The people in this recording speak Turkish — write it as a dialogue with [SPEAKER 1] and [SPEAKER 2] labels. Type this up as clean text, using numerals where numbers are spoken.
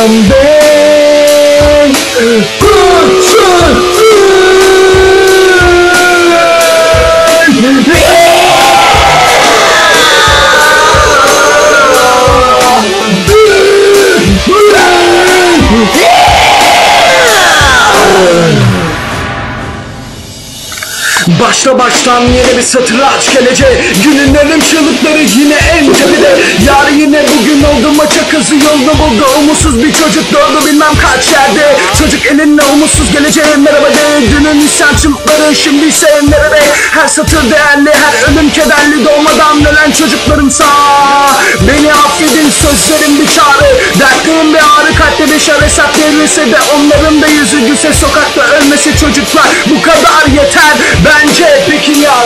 [SPEAKER 1] bey. Baştan yeni bir satıraç gelecek. Gününlerin çığlıkları yine en tepede. Yarın yine bugün oldu, maça kızı yolunu buldu. Umutsuz bir çocuk doğdu bilmem kaç yerde. Çocuk elinle umutsuz geleceğe merhaba de. Dünün isyan çığlıkları şimdi ise nerede? Her satır değerli, her ölüm kederli. Doğmadan ölen çocuklarımsa beni affedin, sözlerim bir çağrı. Dertlerim bir ağrı, kalpte bir şaresat verilse de onların da yüzü gülse, sokakta ölmese çocuklar. Bu kadar yeter bence. Pekin ya